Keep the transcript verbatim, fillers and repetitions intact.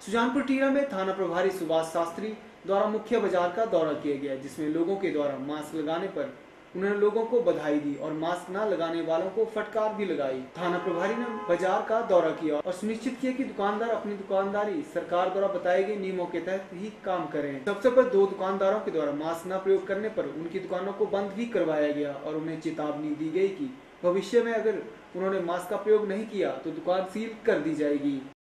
सुजानपुर टीला में थाना प्रभारी सुभाष शास्त्री द्वारा मुख्य बाजार का दौरा किया गया, जिसमें लोगों के द्वारा मास्क लगाने पर उन्होंने लोगों को बधाई दी और मास्क न लगाने वालों को फटकार भी लगाई। थाना प्रभारी ने बाजार का दौरा किया और सुनिश्चित किया कि दुकानदार अपनी दुकानदारी सरकार द्वारा बताए गए नियमों के तहत ही काम करें। सबसे पर दो दुकानदारों के द्वारा मास्क न प्रयोग करने पर उनकी दुकानों को बंद भी करवाया गया और उन्हें चेतावनी दी गई कि भविष्य में अगर उन्होंने मास्क का प्रयोग नहीं किया तो दुकान सील कर दी जाएगी।